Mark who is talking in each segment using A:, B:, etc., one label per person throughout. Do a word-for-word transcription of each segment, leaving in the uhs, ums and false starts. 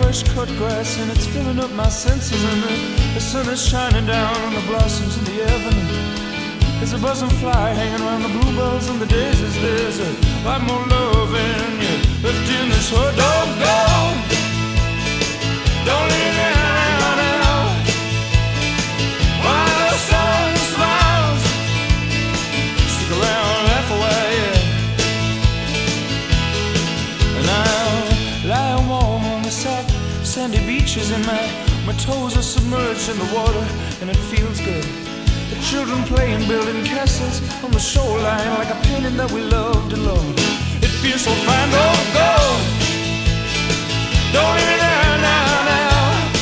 A: fresh cut grass, and it's filling up my senses. And the, the sun is shining down on the blossoms in the avenue. There's a buzzing fly hanging around the bluebells and the daisies. There's a lot more love in you left in this world. Don't go, don't leave me now, now. While the sun smiles, stick around, laugh away, yeah. And I'll lie warm on the soft sandy beaches, and my, my toes are submerged in the water, and it feels good. The children playing, building castles on the shoreline, like a painting that we loved and loved. It feels so fine. Don't go, don't leave me there now, now.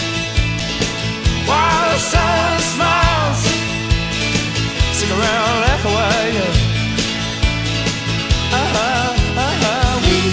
A: While the sun smiles, stick around, laugh away, yeah. Uh-huh, uh-huh,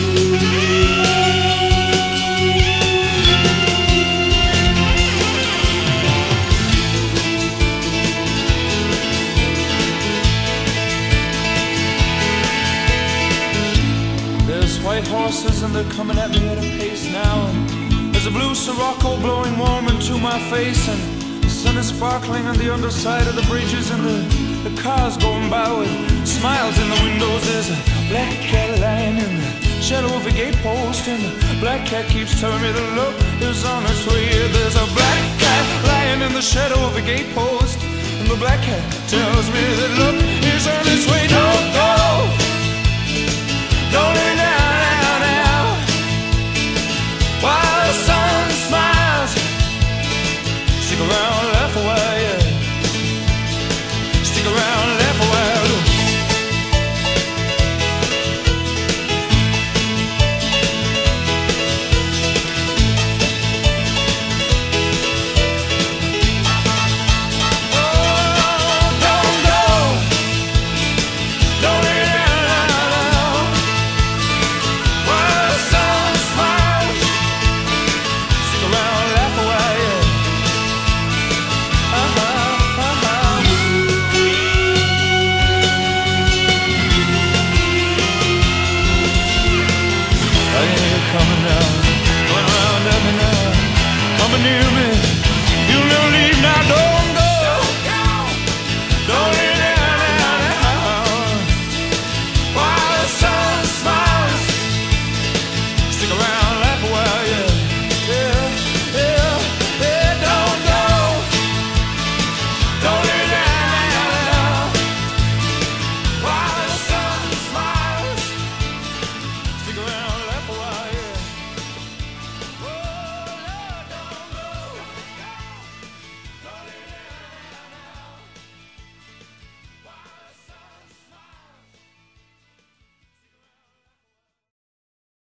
A: white horses, and they're coming at me at a pace now. And there's a blue Sirocco blowing warm into my face, and the sun is sparkling on the underside of the bridges, and the, the cars going by with smiles in the windows. There's a black cat lying in the shadow of a gate post, and the black cat keeps telling me the look is on its way. There's a black cat lying in the shadow of a gate post, and the black cat tells me that look is on its way. Don't go, don't leave